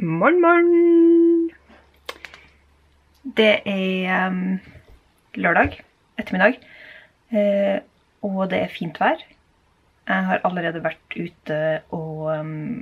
Morgen, morgen! Det lørdag ettermiddag, og det fint vær. Jeg har allerede vært ute og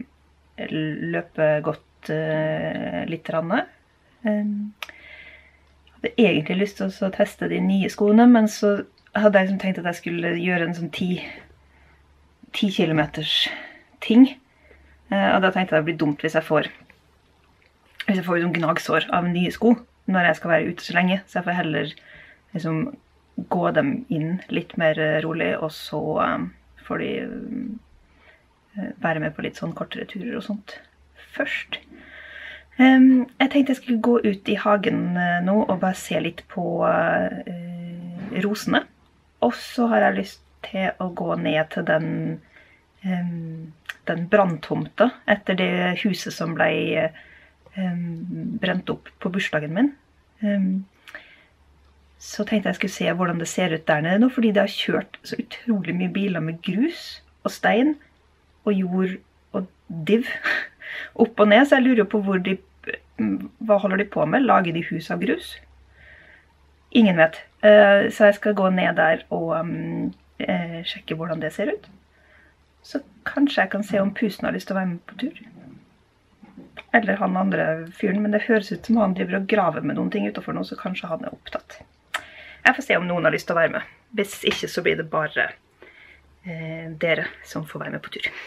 løpet godt litt rann. Jeg hadde egentlig lyst til å teste de nye skoene, men så hadde jeg tenkt at jeg skulle gjøre en sånn 10 kilometers ting. Og da tenkte jeg det blir dumt hvis jeg får sånn gnagsår av nye sko når jeg skal være ute så lenge, så jeg får heller liksom gå dem inn litt mer rolig, og så får de være med på litt sånn kortere turer og sånt først. Jeg tenkte jeg skulle gå ut i hagen nå og bare se litt på rosene, og så har jeg lyst til å gå ned til den branntomta etter det huset som ble brent opp på bursdagen min. Så tenkte jeg skulle se hvordan det ser ut der nede nå, fordi det har kjørt så utrolig mye biler med grus og stein og jord og div opp og ned, så jeg lurer på hva holder de på med? Lager de hus av grus? Ingen vet. Så jeg skal gå ned der og sjekke hvordan det ser ut. Så kanskje jeg kan se om Pusen har lyst til å være med på tur. Eller han andre fyren, men det høres ut som han driver og graver med noen ting utenfor nå, så kanskje han er opptatt. Jeg får se om noen har lyst til å være med. Hvis ikke så blir det bare dere som får være med på tur.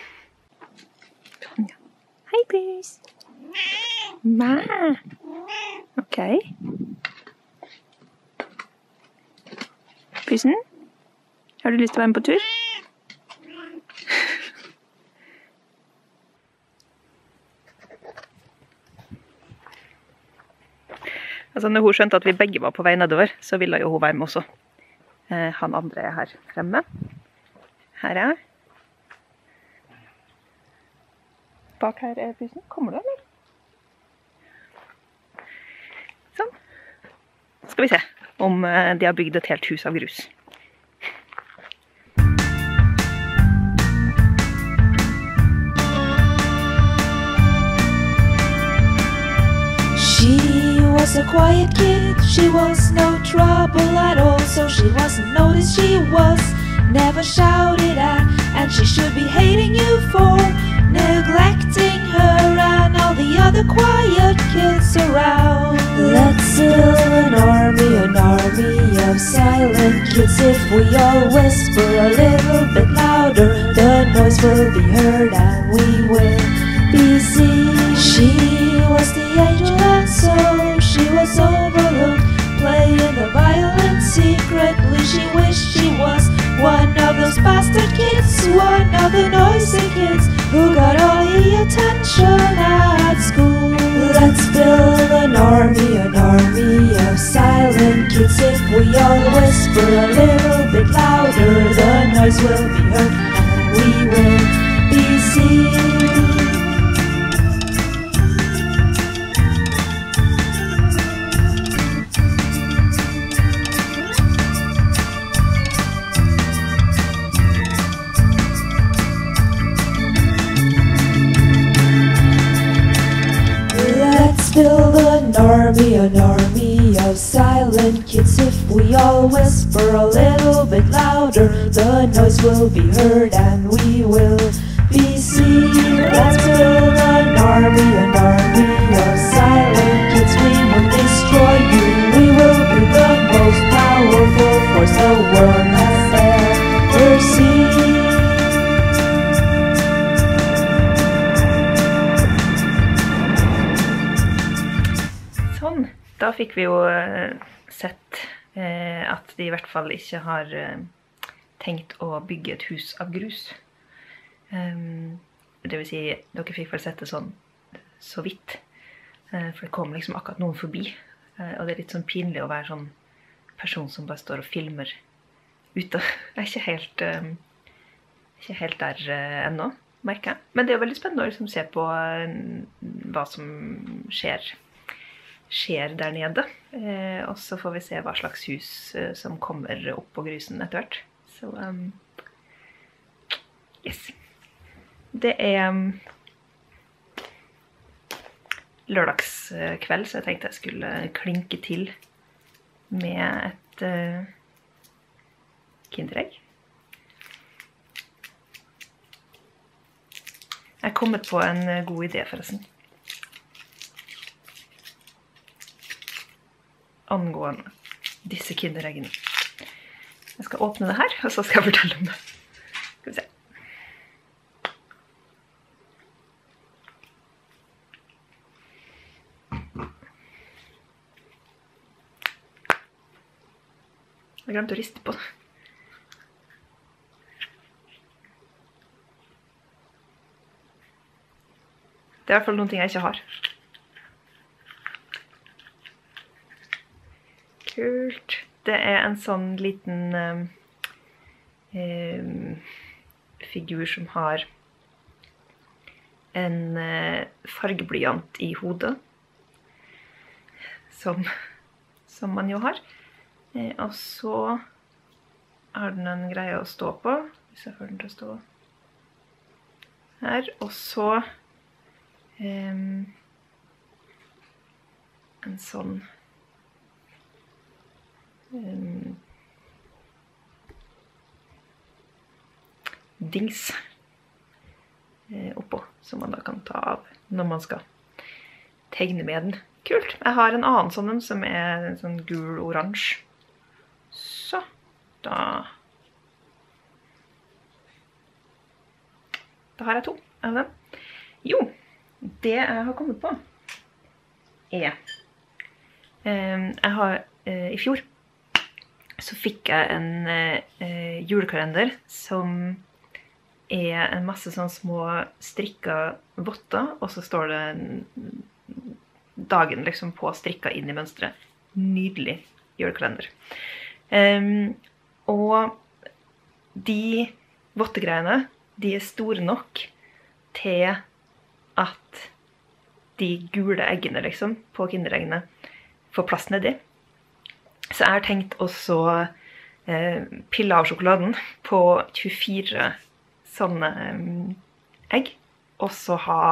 Hei, Pus! Ma! Ok. Pusen? Har du lyst til å være med på tur? Altså, når hun skjønte at vi begge var på vei nedover, så ville jo hun være med også. Han andre er her fremme. Her er jeg. Bak her er Pusen. Kommer du, eller? Sånn. Skal vi se om de har bygd et helt hus av grus. Was a quiet kid, she was no trouble at all, so she wasn't noticed, she was never shouted at, and she should be hating you for neglecting her and all the other quiet kids around. Let's build an army of silent kids. If we all whisper a little bit louder, the noise will be heard and we will be seen. She was the angel and so she was overlooked, playing the violin secretly. She wished she was one of those bastard kids, one of the noisy kids who got all the attention at school. Let's build an army of silent kids. If we all whisper a little bit louder, the noise will be heard and we will be seen. Build an army of silent kids. If we all whisper a little bit louder, the noise will be heard and we will be seen. Let's build an army of silent kids. We will destroy you. We will be the most powerful force the world has ever seen. Da fikk vi jo sett at de i hvert fall ikke har tenkt å bygge et hus av grus. Det vil si, dere fikk vel sett det sånn så vidt, for det kom liksom akkurat noen forbi, og det er litt sånn pinlig å være sånn person som bare står og filmer ute. Jeg er ikke helt der ennå, merker jeg. Men det er jo veldig spennende å liksom se på hva som skjer der nede, og så får vi se hva slags hus som kommer opp på grusen etter hvert. Så, yes. Det er lørdagskveld, så jeg tenkte jeg skulle klinke til med et kinderegg. Jeg er kommet på en god idé forresten. Angående disse kindereggene. Jeg skal åpne det her, og så skal jeg fortelle om det. Skal vi se. Jeg glemte å riste på det. Det er i hvert fall noen ting jeg ikke har. Kult. Det er en sånn liten figur som har en fargeblyant i hodet, som man jo har. Og så har den en greie å stå på, hvis jeg får den til å stå her. Og så en sånn dings oppå, som man da kan ta av når man skal tegne med den. Kult! Jeg har en annen sånn som er en sånn gul-oransje. Så, da har jeg 2 av dem. Jo, det jeg har kommet på er i fjor så fikk jeg en julekalender som er en masse sånn små strikka votter, og så står det dagen liksom på strikka inn i mønstret. Nydelig julekalender. Og de vottegreiene, de er store nok til at de gule eggene liksom, på kindereggene får plass nedi. Så jeg har tenkt også pille av sjokoladen på 24 sånne egg, og så ha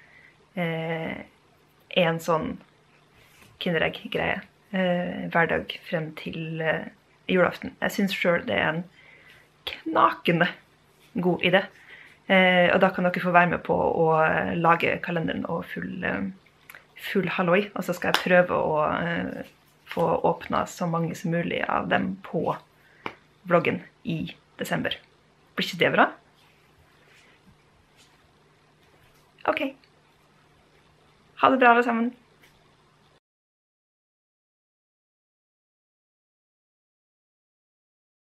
en sånn kinderegg-greie hver dag frem til julaften. Jeg synes selv det er en knakende god idé. Og da kan dere få være med på å lage kalenderen og full halloi, og så skal jeg prøve å få åpnet så mange som mulig av dem på vloggen i desember. Blir ikke det bra? Ok. Ha det bra alle sammen.